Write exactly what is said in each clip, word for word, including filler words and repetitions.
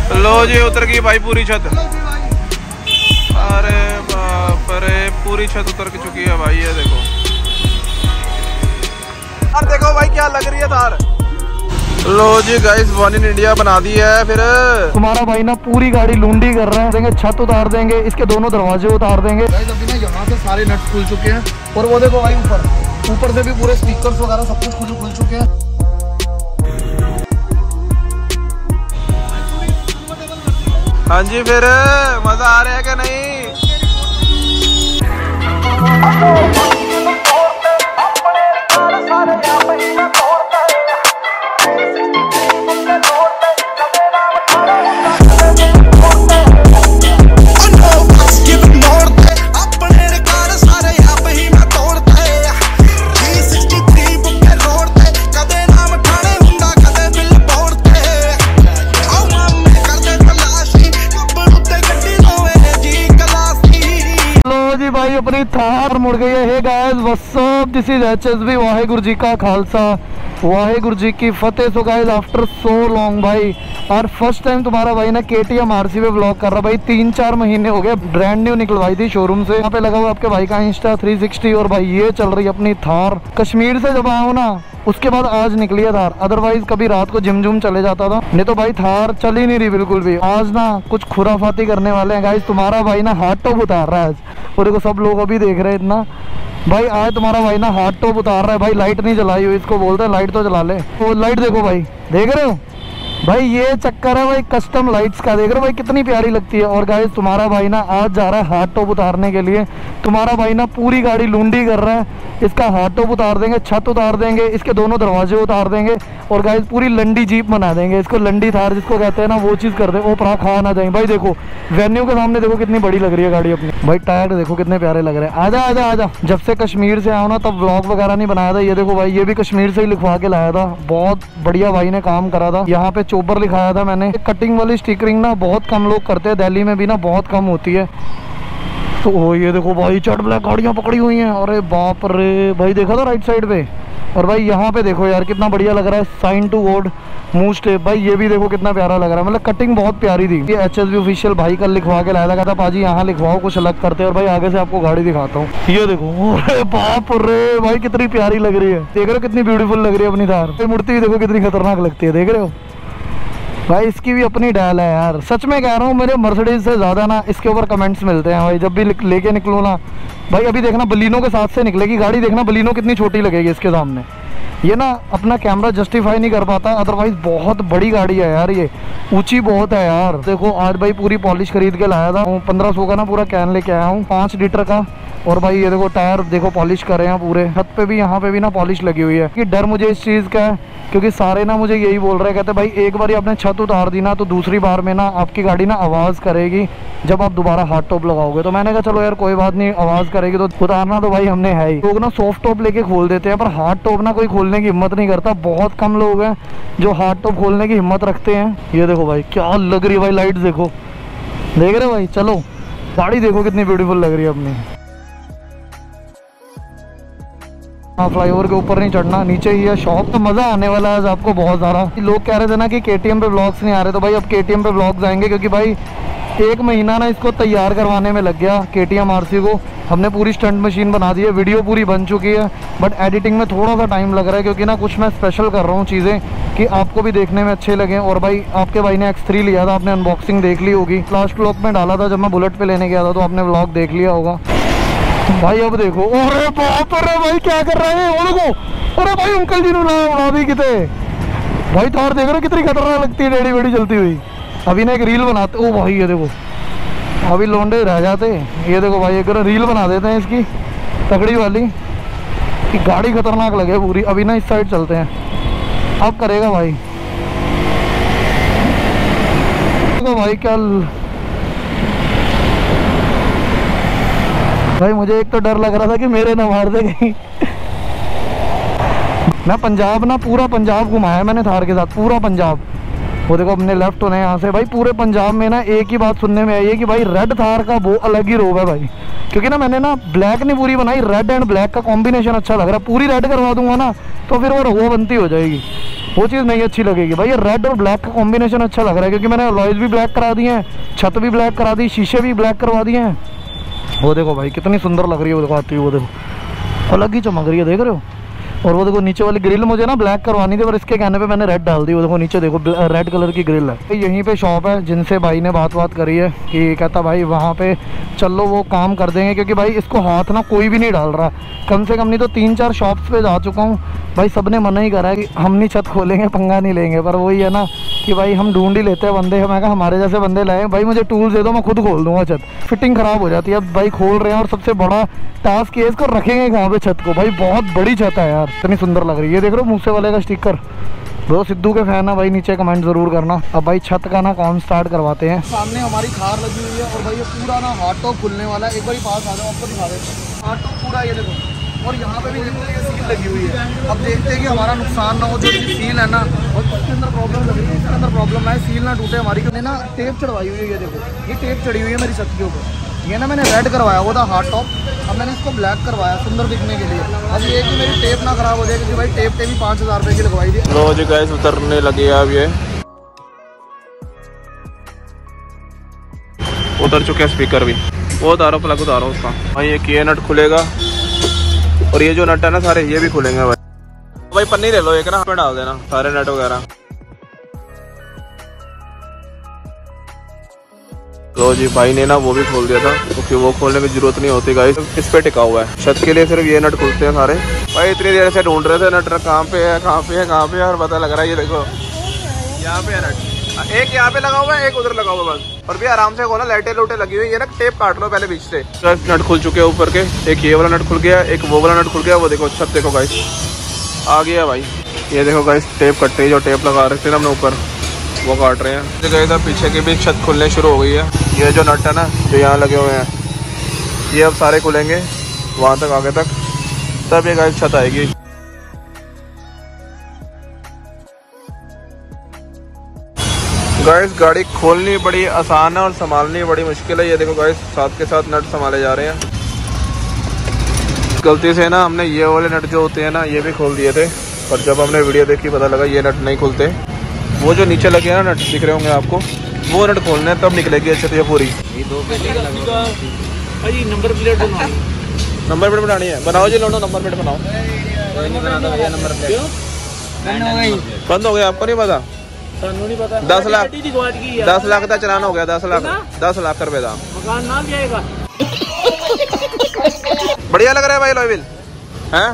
लो जी उतर गई भाई पूरी छत। अरे बाप रे पूरी छत उतर के चुकी है भाई। ये देखो यार, देखो भाई क्या लग रही है थार। लो जी गाइस वन इन इंडिया बना दी है। फिर तुम्हारा भाई ना पूरी गाड़ी लूंडी कर रहा है। देंगे छत उतार देंगे, इसके दोनों दरवाजे उतार देंगे। गाइस अभी ना यहाँ से सारे नट खुल चुके हैं और वो देखो भाई ऊपर ऊपर से भी पूरे स्पीकर्स वगैरह सब कुछ खुल खुल चुके हैं। हाँ जी फिर मजा आ रहा है कि नहीं? भाई अपनी थार मुड़ गई है। Hey guys what's up, this is HSV. Waheguru ji का खालसा वाहेगुरु जी की फतेह। So guys after so long भाई और फर्स्ट टाइम तुम्हारा भाई ना केटीएम आरसी पे ब्लॉग कर रहा भाई। तीन चार महीने हो गए, ब्रांड न्यू निकलवाई थी शोरूम से। यहाँ पे लगा हुआ आपके भाई का इंस्टा थ्री सिक्सटी और भाई ये चल रही अपनी थार। कश्मीर से जब आया ना उसके बाद आज निकली है थार, अदरवाइज कभी रात को जिम जुम चले जाता था, नहीं तो भाई थार चल ही नहीं रही बिल्कुल भी। आज ना कुछ खुराफाती करने वाले हैं गाइस। तुम्हारा भाई ना हार्ड टॉप उतार रहा है आज, और देखो सब लोग अभी देख रहे हैं इतना। भाई आज तुम्हारा भाई ना हार्ड टॉप उतार रहा है भाई। लाइट नहीं जलाई हुई, इसको बोलते हैं लाइट तो जला ले। वो लाइट देखो भाई, देख रहे हो भाई, ये चक्कर है भाई कस्टम लाइट्स का। देख रहे हो भाई कितनी प्यारी लगती है। और गाइस तुम्हारा भाई ना आज जा रहा है हार्ड टॉप उतारने के लिए। तुम्हारा भाई ना पूरी गाड़ी लूंडी कर रहा है। इसका हार्ड टॉप उतार देंगे, छत उतार देंगे, इसके दोनों दरवाजे उतार देंगे और गाइस पूरी लंडी जीप बना देंगे। इसको लंडी थार जिसको कहते हैं ना, वो चीज़ कर दे, वो परा खा ना जाए। भाई देखो वेन्यू के सामने देखो कितनी बड़ी लग रही है गाड़ी अपनी। भाई टायर देखो कितने प्यारे लग रहे हैं। आजा आजा आजा। जब से कश्मीर से आया ना तब व्लॉग वगैरह नहीं बनाया था। ये देखो भाई, ये भी कश्मीर से ही लिखवा के लाया था। बहुत बढ़िया भाई ने काम करा था। यहाँ पे चोबर लिखाया था मैंने। कटिंग वाली स्टिकरिंग ना बहुत कम लोग करते हैं, दिल्ली में भी ना बहुत कम होती है। तो ये देखो भाई चट ब्लैक गाड़ियाँ पकड़ी हुई हैं। अरे बाप रे भाई, देखा था राइट साइड पे। और भाई यहाँ पे देखो यार कितना बढ़िया लग रहा है, साइन टू वोड मूव स्टेप। भाई ये भी देखो कितना प्यारा लग रहा है, मतलब कटिंग बहुत प्यारी थी। ये एचएसवी ऑफिशियल भाई कल लिखवा के लाया था, कहता पाजी यहाँ लिखवाओ कुछ अलग करते हैं। और भाई आगे से आपको गाड़ी दिखाता हूँ, ये देखो। अरे बाप रे भाई कितनी प्यारी लग रही है। देख रहे हो कितनी ब्यूटीफुल लग रही है अपनी थार। मूर्ति भी देखो कितनी खतरनाक लगती है, देख रहे हो भाई। इसकी भी अपनी डाल है यार, सच में कह रहा हूँ। मेरे मर्सिडीज से ज़्यादा ना इसके ऊपर कमेंट्स मिलते हैं भाई। जब भी लेके निकलो ना भाई, अभी देखना बलिनो के साथ से निकलेगी गाड़ी, देखना बलिनो कितनी छोटी लगेगी इसके सामने। ये ना अपना कैमरा जस्टिफाई नहीं कर पाता, अदरवाइज बहुत बड़ी गाड़ी है यार, ये ऊंची बहुत है यार। देखो आज भाई पूरी पॉलिश खरीद के लाया था, पंद्रह सौ का ना पूरा कैन लेके आया हूँ, पाँच लीटर का। और भाई ये देखो टायर देखो पॉलिश करे हैं पूरे। छत पे भी यहाँ पे भी ना पॉलिश लगी हुई है। कि डर मुझे इस चीज़ का है क्योंकि सारे ना मुझे यही बोल रहे हैं, कहते भाई एक बार आपने छत उतार दी ना तो दूसरी बार में ना आपकी गाड़ी ना आवाज़ करेगी जब आप दोबारा हार्ड टॉप लगाओगे। तो मैंने कहा चलो यार कोई बात नहीं, आवाज़ करेगी तो उतारना तो भाई हमने है ही। लोग ना सॉफ्ट टॉप लेके खोल देते हैं, पर हार्ड टॉप ना कोई खोलने की हिम्मत नहीं करता। बहुत कम लोग हैं जो हार्ड टॉप खोलने की हिम्मत रखते हैं। ये देखो भाई क्या लग रही है भाई, लाइट देखो, देख रहे भाई। चलो गाड़ी देखो कितनी ब्यूटीफुल लग रही है अपनी। हाँ फ्लाईओवर के ऊपर नहीं चढ़ना, नीचे ही है शॉप। तो मज़ा आने वाला है आज आपको बहुत ज़्यादा। लोग कह रहे थे ना कि केटीएम पे ब्लॉग्स नहीं आ रहे, तो भाई अब केटीएम पे ब्लॉग्स आएंगे क्योंकि भाई एक महीना ना इसको तैयार करवाने में लग गया। केटीएम आरसी को हमने पूरी स्टंट मशीन बना दी है, वीडियो पूरी बन चुकी है, बट एडिटिंग में थोड़ा सा टाइम लग रहा है क्योंकि ना कुछ मैं स्पेशल कर रहा हूँ चीज़ें कि आपको भी देखने में अच्छे लगें। और भाई आपके भाई ने एक्स थ्री लिया था, आपने अनबॉक्सिंग देख ली होगी। लास्ट ब्लॉग में डाला था जब मैं बुलेट पे लेने गया था, तो आपने ब्लॉग देख लिया होगा भाई। अब देखो, अरे बाप रे भाई क्या कर रहे हैं वो देखो। अरे भाई अंकल जी ने उड़ा दी कितने भाई। थार देख रहे हो कितनी खतरनाक लगती है टेढ़ी बेड़ी चलती हुई। अभी ना एक रील बनाते, ओ भाई ये देखो अभी लौंडे रह जाते। ये देखो भाई एक रील बना देते हैं इसकी तगड़ी वाली कि गाड़ी खतरनाक लगे पूरी। अभी ना इस साइड चलते हैं, अब करेगा भाई। देखो भाई क्या भाई, मुझे एक तो डर लग रहा था कि मेरे ना मार दे कहीं। मैं पंजाब ना पूरा पंजाब घुमाया मैंने थार के साथ, पूरा पंजाब। वो देखो अपने लेफ्ट होने यहाँ से भाई, पूरे पंजाब में ना एक ही बात सुनने में आई है कि भाई रेड थार का वो अलग ही रोब है भाई। क्योंकि ना मैंने ना ब्लैक नहीं पूरी बनाई, रेड एंड ब्लैक का कॉम्बिनेशन अच्छा लग रहा है। पूरी रेड करवा दूंगा ना तो फिर वो वो बनती हो जाएगी। वो चीज़ नहीं अच्छी लगेगी भाई। ये रेड और ब्लैक का कॉम्बिनेशन अच्छा लग रहा है, क्योंकि मैंने अलॉयज भी ब्लैक करा दिए हैं, छत भी ब्लैक करा दी, शीशे भी ब्लैक करवा दिए हैं। वो देखो भाई कितनी सुंदर लग रही है, वो देखो आती है, वो देखो अलग ही चमक रही है, देख रहे हो। और वो देखो नीचे वाली ग्रिल मुझे ना ब्लैक करवानी थी, पर इसके कहने पे मैंने रेड डाल दी। वो देखो नीचे देखो रेड कलर की ग्रिल है। यहीं पे शॉप है जिनसे भाई ने बात बात करी है कि कहता भाई वहाँ पे चलो वो काम कर देंगे, क्योंकि भाई इसको हाथ ना कोई भी नहीं डाल रहा। कम से कम नहीं तो तीन चार शॉप्स पे जा चुका हूँ भाई, सब ने मना ही करा है कि हम नहीं छत खोलेंगे, पंगा नहीं लेंगे। पर वही है ना कि भाई हम ढूंढ ही लेते हैं बंदे। मैं कहा हमारे जैसे बंदे लाए भाई, मुझे टूल्स दे दो, मैं खुद खोल दूंगा छत। फिटिंग खराब हो जाती है। अब भाई खोल रहे हैं, और सबसे बड़ा टास्क ये इसको रखेंगे कहाँ पे छत को। भाई बहुत बड़ी छत है यार, इतनी सुंदर लग रही है। ये देख रहे हो मूसे वाले का स्टिकर। दो सिद्धू के फैन है भाई, नीचे कमेंट जरूर करना। अब भाई छत का ना काम स्टार्ट करवाते हैं। सामने हमारी कार लगी हुई है, और भाई ये पूरा ना हार्ड टॉप खुलने वाला है। एक बार पास आ जाओ, आपको दिखा देते हैं हार्ड टॉप पूरा, ये देखो। और यहाँ पे भी सील लगी हुई है। अब देखते हैं कि हमारा नुकसान ना हो। जो सील है ना, और इसके अंदर प्रॉब्लम लग रही है, इसके अंदर प्रॉब्लम है, सील ना टूटे हमारी। ना टेप चढ़वाई हुई है, ये देखो ये टेप चढ़ी हुई है मेरी छत के ऊपर। ये ना मैंने रेड करवाया हुआ था हार्ड टॉप, अब मैंने इसको ब्लैक करवाया सुंदर दिखने के लिए। अब ये कि मेरी टेप ना खराब हो जाए, क्योंकि भाई टेप पे भी पाँच हज़ार रुपये की लगवाई थी। लो जी गाइस उतरने लगे अब, ये उतर चुके हैं स्पीकर भी। वो उतारो, प्लग उतारो उसका भाई। एक ये नट खुलेगा, और ये जो नट है ना सारे ये भी खुलेंगे भाई। भाई पन्नी ले लो एक ना, पे डाल देना सारे नट वगैरह। लो जी भाई ने ना वो भी खोल दिया था, क्योंकि तो वो खोलने की जरूरत नहीं होती गाइस, इस पे टिका हुआ है। छत के लिए सिर्फ ये नट खुलते हैं सारे। भाई इतनी देर से ढूंढ रहे थे नट, कहाँ पे है कहाँ पे है कहाँ पे है, और पता लग रहा है ये देखो यहाँ पे है नट। एक यहाँ पे लगा हुआ है, एक उधर लगा हुआ है बस। और भी आराम से खोलना, लाइटें लोटे लगी हुई है ना, टेप काट लो पहले बीच से। नट खुल चुके हैं ऊपर के। एक ये वाला नट खुल गया, एक वो वाला नट खुल गया। वो देखो छत देखो गाइस आ गया भाई। ये देखो गाइस टेप कट रही है, जो टेप लगा रहे थे ना हमने ऊपर, वो काट रहे हैं। देखो इधर पीछे की भी छत खुलने शुरू हो गई है। ये जो नट है ना जो यहाँ लगे हुए हैं, ये अब सारे खुलेंगे वहाँ तक आगे तक, तब ये गाइस छत आएगी। गाइस गाड़ी खोलनी बड़ी आसान है और संभालनी बड़ी मुश्किल है। ये देखो गाइस साथ के साथ नट संभाले जा रहे हैं। गलती से ना हमने ये वाले नट जो होते हैं ना ये भी खोल दिए थे, पर जब हमने वीडियो देखी पता लगा ये नट नहीं खुलते। वो जो नीचे लगे हैं ना नट दिख रहे होंगे आपको, वो नट खोलने हैं तब निकलेगी अच्छे से ये पूरी। नंबर प्लेट नंबर प्लेट बनानी है, बनाओ जी लोनो नंबर प्लेट बनाओ। बंद हो गया, आपको नहीं पता? नहीं पता। दस लाख दस लाख का चलान हो गया, दस लाख दस लाख रुपए का मकान ना जाएगा। बढ़िया लग रहा है भाई अलॉय व्हील हैं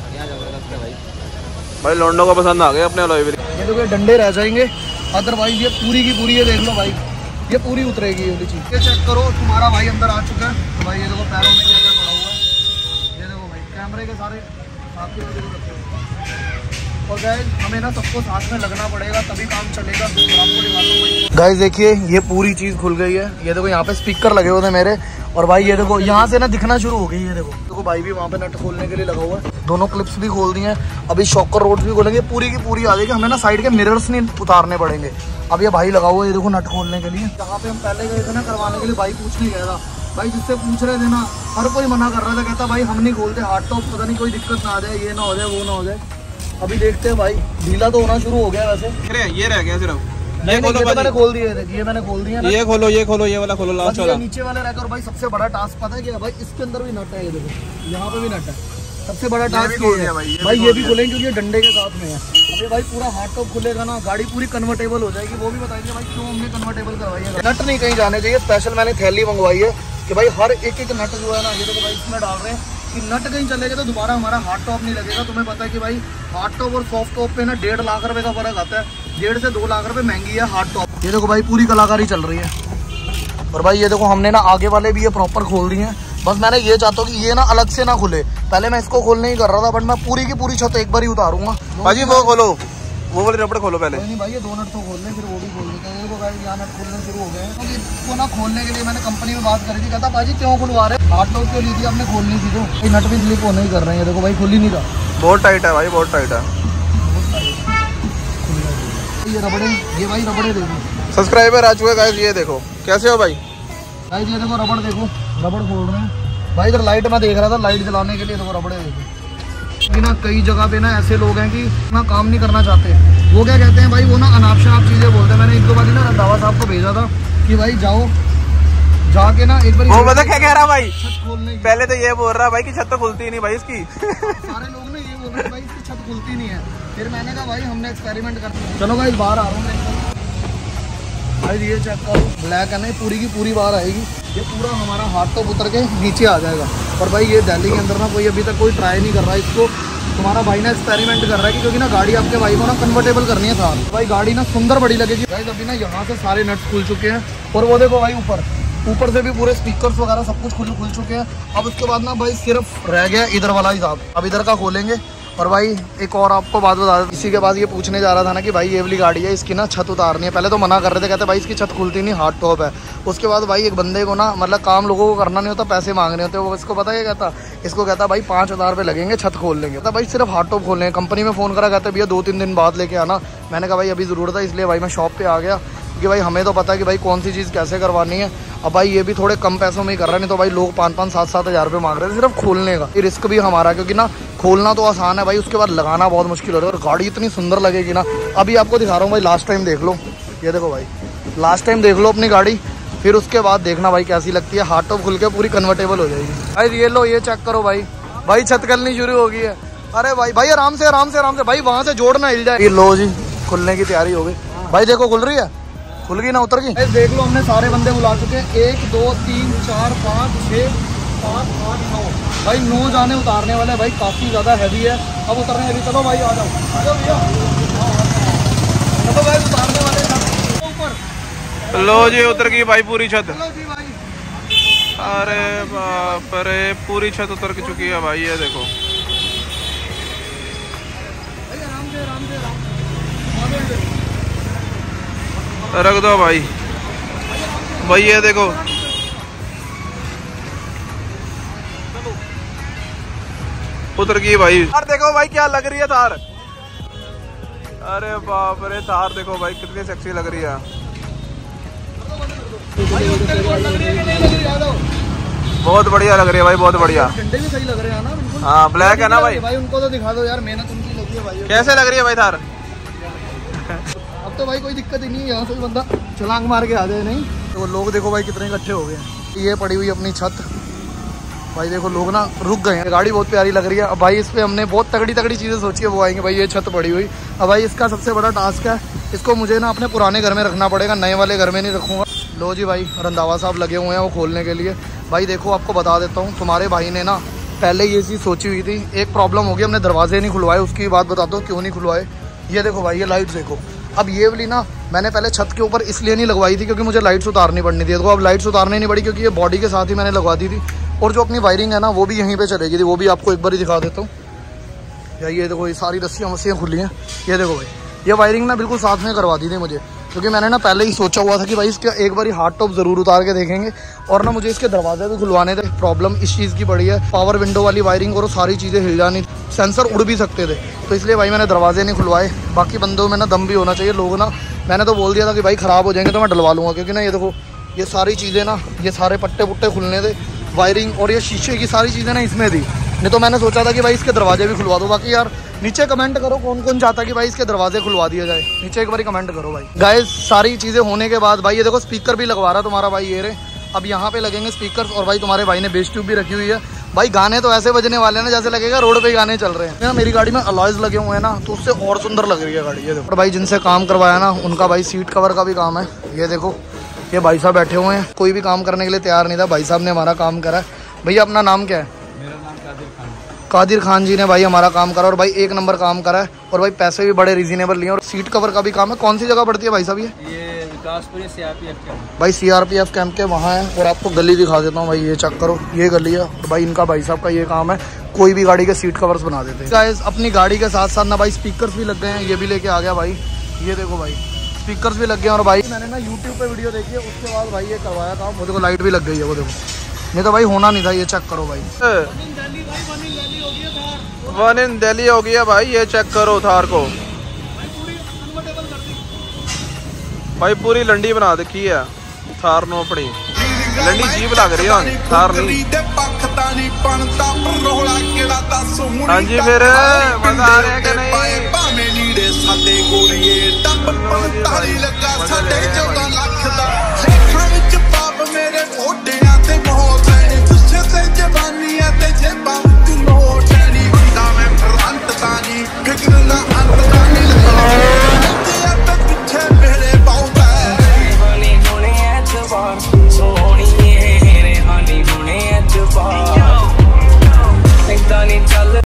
भाई, लोंडो को पसंद आ गया अपने अलॉय व्हील। ये तो डंडे रह जाएंगे, अदरवाइज ये पूरी की पूरी, ये देख लो भाई ये पूरी उतरेगी ये वाली चीज। ये चेक करो, तुम्हारा भाई अंदर आ चुका है। तो भाई ये देखो पैरों में क्या क्या पड़ा हुआ है, ये देखो भाई कैमरे के सारे साथ ही। और गाइस हमें ना सबको साथ में लगना पड़ेगा तभी काम चलेगा। आपको दिखा दूं गाइस, देखिए ये पूरी चीज खुल गई है। ये देखो यहाँ पे स्पीकर लगे हुए थे मेरे, और भाई ये देखो यहाँ से ना दिखना शुरू हो गई है। देखो देखो भाई भी वहाँ पे नट खोलने के लिए लगा हुआ है, दोनों क्लिप्स भी खोल दिए हैं। अभी शॉकर रोड भी खोलेंगे, पूरी की पूरी आ जाएगी। हमें ना साइड के मिरर्स नहीं उतारने पड़ेंगे। अब ये भाई लगा हुआ है, ये देखो नट खोलने के लिए। जहाँ पे हम पहले गए थे ना करवाने के लिए, भाई पूछने गया था, भाई जिससे पूछ रहे थे ना हर कोई मना कर रहा था, कहता भाई हम नहीं खोलते हार्ड टॉप, पता नहीं कोई दिक्कत ना आ जाए, ये ना हो जाए वो ना हो जाए। अभी देखते हैं भाई, ढीला तो होना शुरू हो गया वैसे। ये रह गया सिर्फ, ये खोलो, तो मैंने खोल दिए थे, ये मैंने खोल दिया ना। ये खोलो ये खोलो ये वाला खोलो, लास्ट वाला नीचे वाला रहता है। और भाई सबसे बड़ा टास्क पता है क्या भाई, इसके अंदर भी नट है, ये देखो यहाँ पे भी नट है। सबसे बड़ा टास्क ये है भाई, भाई ये भी खोलेंगे क्योंकि ये डंडे के साथ में है। अभी भाई पूरा हार्ड टॉप खुलेगा ना, गाड़ी पूरी कन्वर्टेबल हो जाएगी। वो भी बताएंगे भाई क्यों हमने कन्वर्टेबल करवाई है। नट नहीं कहीं जाने चाहिए, स्पेशल मैंने थैली मंगवाई है कि भाई हर एक एक नट जो है ना, ये देखो भाई इसमें डाल रहे हैं कि नट कहीं चलेगा तो दोबारा हमारा हार्ड टॉप नहीं लगेगा। तुम्हें पता है कि भाई हार्ड टॉप और सॉफ्ट टॉप पे ना डेढ़ लाख रुपए का फर्क आता है, डेढ़ से दो लाख रुपए महंगी है हार्ड टॉप। ये देखो भाई पूरी कलाकारी चल रही है। और भाई ये देखो हमने ना आगे वाले भी ये प्रॉपर खोल दिए हैं। बस मैंने ये चाहता हूँ कि ये ना अलग से ना खुले, पहले मैं इसको खोलने ही कर रहा था, बट मैं पूरी की पूरी छत एक बार ही उतारूंगा। भाजी वो खोलो, वो वाले रबड़ खोलो पहले। नहीं भाई ये दो नट तो खोल लें, फिर वो भी खोल लेते हैं। देखो भाई यहाँ नट खोलने शुरू हो गए हैं। तो इसको ना खोलने के लिए मैंने कंपनी में बात करी थी, कहता भाजी क्यों खुलवा रहे, हार्ड टॉप क्यों ली थी आपने, खोलनी थी। तो ये नट भी स्लिप होने ही कर रहे हैं। देखो भाई खुल ही नहीं रहा, बहुत टाइट है भाई, बहुत टाइट है। ये रबड़े, ये भाई रबड़े देखो, सब्सक्राइबर आ चुके गाइस। ये देखो कैसे हो भाई, गाइस ये देखो रबड़ देखो, रबड़ खोल रहे हैं भाई। इधर लाइट मैं देख रहा था, लाइट जलाने के लिए देखो रबड़े देखो। कि ना कई जगह पे ना ऐसे लोग हैं कि ना काम नहीं करना चाहते। वो क्या कहते हैं भाई, वो ना अनाप शनाप चीज़ें बोलते हैं। मैंने एक दो बार ना रंधावा साहब को भेजा था कि भाई जाओ जाके ना एक बार, वो पता क्या कह रहा भाई, छत खोलने की। पहले तो ये बोल रहा भाई कि छत तो खुलती नहीं भाई इसकी। सारे लोग ना ये बोल रहे हैं भाई इसकी छत खुलती नहीं है। फिर मैंने कहा भाई हमने एक्सपेरिमेंट कर, चलो भाई बाहर आ रहा हूँ भाई। ये चेक करो, ब्लैक है ना, पूरी की पूरी बाहर आएगी। ये पूरा हमारा हाथ टॉप उतर के नीचे आ जाएगा। और भाई ये दिल्ली के अंदर ना कोई अभी तक कोई ट्राई नहीं कर रहा है इसको। तुम्हारा भाई ना एक्सपेरिमेंट कर रहा है कि क्योंकि ना गाड़ी आपके भाई को ना कन्वर्टेबल करनी है था भाई, गाड़ी ना सुंदर बड़ी लगेगी। भाई अभी ना यहाँ से सारे नट्स खुल चुके हैं। और वो देखो भाई ऊपर ऊपर से भी पूरे स्पीकर्स वगैरह सब कुछ खुल खुल चुके हैं। अब उसके बाद ना भाई सिर्फ रह गया इधर वाला हिसाब। अब इधर का खोलेंगे। और भाई एक और आपको बात बता दें, इसी के बाद ये पूछने जा रहा था ना कि भाई ये वाली गाड़ी है, इसकी ना छत उतारनी है। पहले तो मना कर रहे थे, कहते भाई इसकी छत खुलती नहीं, हार्ड टॉप है। उसके बाद भाई एक बंदे को ना मतलब काम लोगों को करना नहीं होता, पैसे मांगने होते। वो इसको पता है कहता, इसको कहता भाई पाँच हज़ार रुपये लगेंगे छत खोल लेंगे। कहता भाई सिर्फ हार्ड टॉप खोल लेंगे। कंपनी में फ़ोन करा, कहते भैया दो तीन दिन बाद लेके आना। मैंने कहा भाई अभी ज़रूरत है, इसलिए भाई मैं शॉप पर आ गया कि भाई हमें तो पता है कि भाई कौन सी चीज़ कैसे करवानी है। अब भाई ये भी थोड़े कम पैसों में ही कर रहा है, नहीं तो भाई लोग पाँच पाँच सात सात हज़ार रुपये मांग रहे थे सिर्फ खोलने का। ये रिस्क भी हमारा, क्योंकि ना खोलना तो आसान है भाई, उसके बाद लगाना बहुत मुश्किल हो रहा है। और गाड़ी इतनी सुंदर लगेगी ना, अभी आपको दिखा रहा हूँ भाई। लास्ट टाइम देख लो, ये देखो भाई, लास्ट टाइम देख लो अपनी गाड़ी, फिर उसके बाद देखना भाई कैसी लगती है। हार्ड टॉप खुल के पूरी कन्वर्टेबल हो जाएगी भाई। ये लो, ये चेक करो भाई, भाई छत कलनी शुरू हो गई है। अरे भाई भाई आराम से आराम से आराम से भाई, वहाँ से जोड़ना हिल जाए। ये लो जी, खुलने की तैयारी हो गई भाई। देखो खुल रही है, खुल गई ना, उतर गई। देख लो हमने सारे बंदे बुला चुके हैं, एक दो तीन चार पाँच छः सात आठ नौ भाई, नौ जाने उतारने वाले हैं भाई। काफ़ी ज़्यादा हैवी है, अब उतरने हैवी। चलो भाई आ जाओ, आ जाओ भैया, चलो भाई उतारने वाले ऊपर। लो जी उतर गई भाई पूरी छत। चलो जी भाई, अरे बाप रे, पूरी छत उतर चुकी है भाई। ये देखो भाई आराम से आराम से आराम से रख दो भाई। भाई ये देखो, उतर गई भाई। थार देखो भाई क्या लग रही है थार। अरे बाप रे, थार देखो भाई कितनी सेक्सी लग रही है। बहुत बढ़िया लग रही है भाई, बहुत बढ़िया। झंडे भी सही लग रहे हैं ना बिल्कुल। हाँ ब्लैक है ना भाई। भाई उनको तो दिखा दो यार, मेहनत उनकी लगी है भाई। कैसे लग रही है भाई थार? अब तो भाई कोई दिक्कत ही नहीं है, यहाँ से बंदा छलांग मार के आ जाए। नहीं तो लोग देखो भाई कितने इकट्ठे हो गए हैं। ये पड़ी हुई अपनी छत भाई, देखो लोग ना रुक गए हैं। गाड़ी बहुत प्यारी लग रही है। अब भाई इस पे हमने बहुत तगड़ी तगड़ी चीज़ें सोची है, वो आएंगे भाई। ये छत पड़ी हुई, अब भाई इसका सबसे बड़ा टास्क है, इसको मुझे ना अपने पुराने घर में रखना पड़ेगा, नए वाले घर में नहीं रखूँगा। लो जी भाई, रंधावा साहब लगे हुए हैं वो खोलने के लिए। भाई देखो आपको बता देता हूँ, तुम्हारे भाई ने ना पहले ये चीज़ सोची हुई थी। एक प्रॉब्लम होगी, हमने दरवाजे नहीं खुलवाए। उसकी बात बताता हूँ क्यों नहीं खुलवाए। ये देखो भाई, ये लाइट्स देखो। अब ये वाली ना मैंने पहले छत के ऊपर इसलिए नहीं लगवाई थी क्योंकि मुझे लाइट्स उतारनी पड़नी थी। तो अब लाइट्स उतारनी नहीं पड़ी क्योंकि ये बॉडी के साथ ही मैंने लगवा दी थी। और जो अपनी वायरिंग है ना वो भी यहीं पे चलेगी थी, वो भी आपको एक बार ही दिखा देता हूँ। या ये देखो, ये सारी रस्सियाँ वस्सियाँ खुली हैं। ये देखो भाई, ये वायरिंग ना बिल्कुल साथ में करवा दी थी मुझे, क्योंकि मैंने ना पहले ही सोचा हुआ था कि भाई इसका एक बार हार्ड टॉप ज़रूर उतार के देखेंगे। और ना मुझे इसके दरवाजे भी खुलवाने थे। प्रॉब्लम इस चीज़ की बड़ी है, पावर विंडो वाली वायरिंग, और सारी चीज़ें हिल जानी, सेंसर उड़ भी सकते थे। तो इसलिए भाई मैंने दरवाजे नहीं खुलवाए। बाकी बंदों में ना दम भी होना चाहिए। लोग ना, मैंने तो बोल दिया था कि भाई ख़राब हो जाएंगे तो मैं डलवा लूँगा, क्योंकि ना ये देखो, ये सारी चीज़ें ना, ये सारे पट्टे पुट्टे खुलने थे, वायरिंग और ये शीशे की सारी चीज़ें ना इसमें थी। नहीं तो मैंने सोचा था कि भाई इसके दरवाजे भी खुलवा दो। बाकी यार नीचे कमेंट करो कौन कौन चाहता है कि भाई इसके दरवाजे खुलवा दिया जाए, नीचे एक बार कमेंट करो भाई। गाइस सारी चीज़ें होने के बाद भाई ये देखो स्पीकर भी लगवा रहा है तुम्हारा भाई, ये रे। अब यहाँ पे लगेंगे स्पीकर। और भाई तुम्हारे भाई ने बेस ट्यूब भी रखी हुई है। भाई गाने तो ऐसे बजने वाले हैं ना जैसे लगेगा रोड पे गाने चल रहे हैं ना। मेरी गाड़ी में अलॉयज लगे हुए हैं ना, तो उससे और सुंदर लग रही है गाड़ी। ये देखो, और भाई जिनसे काम करवाया ना उनका भाई सीट कवर का भी काम है। ये देखो, ये भाई साहब बैठे हुए हैं, कोई भी काम करने के लिए तैयार नहीं था, भाई साहब ने हमारा काम करा है। भैया अपना नाम क्या है? मेरा नाम कादिर खान। कादिर खान जी ने भाई हमारा काम करा, और भाई एक नंबर काम करा है। और भाई पैसे भी बड़े रीजनेबल लिए, और सीट कवर का भी काम है। कौन सी जगह पड़ती है भाई साहब? ये ये विकासपुरी सीआरपीएफ कैंप। भाई सीआरपीएफ कैंप के वहाँ है। और आपको गली दिखा देता हूँ भाई, ये चेक करो, ये गली है। और भाई इनका भाई साहब का ये काम है, कोई भी गाड़ी के सीट कवर्स बना देते हैं। गाइस अपनी गाड़ी के साथ साथ ना भाई स्पीकर्स भी लग गए हैं, ये भी लेके आ गया भाई। ये देखो भाई, स्पीकर्स भी लग गए। और भाई मैंने ना यूट्यूब पे वीडियो देखी है, उसके बाद भाई ये करवाया था। वो देखो लाइट भी लग गई है, वो देखो, नहीं तो भाई होना नहीं था। ये चेक करो भाई, वन इन दिल्ली हो गया भाई। ये चेक करो थार को भाई, पूरी लंडी बना देखी है थार नो अपनी। लंडी जीप लग रही है थार नहीं। हाँ जी फिर मजा आ रहा है कि नहीं?